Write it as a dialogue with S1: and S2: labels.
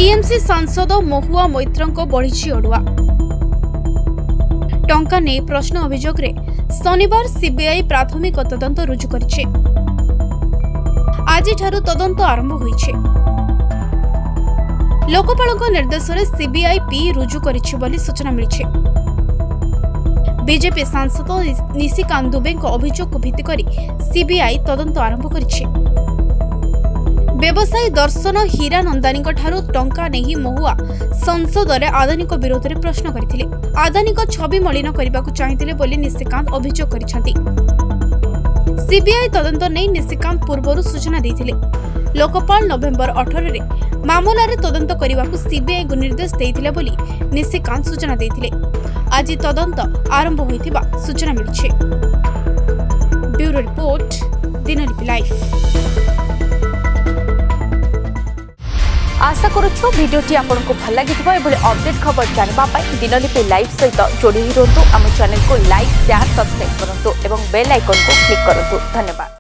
S1: TMC सांसद महुआ मैत्रंको बढ़ी अड़ुआ टंका ने प्रश्न अभियोग रे शनिवार सीबीआई प्राथमिक तदंत रुजु करिछि। आज तदंत आरंभ होइछि। लोकपालक निर्देश रे सीबीआई पी रुजु करिछि बोली सूचना मिलिछि। बीजेपी सांसद निशिकांत दुबे अभियोग को भित्ति करी सीबीआई तदंत आरंभ करिछि। व्यवसायी दर्शन हीरा नंदानी टंका नहीं महुआ संसद में आदानी विरोध में प्रश्न करथिले। आदानी छवि मलिन करने को चाहिए बोली निशिकांत अभियोग करिसेंति। सीबीआई तदंत नहीं निशिकांत पूर्व सूचना देथिले। लोकपाल नवेम्बर 18 रे मामला रे तदंत करने को सीबीआई को निर्देश देथिले बोली निशिकांत सूचना देथिले। आज तदंत आरंभ होइथिबा सूचना मिलिछि। Bureau report Dinalipi live.
S2: आशा करूछु वीडियोटी आपको भल लगी अपडेट खबर जानवाई दिनलिपि लाइव सहित जोड़ी रुहतु। आम चैनल को लाइक शेयर सब्सक्राइब करूँ और बेल आइकन को क्लिक करूँ। धन्यवाद।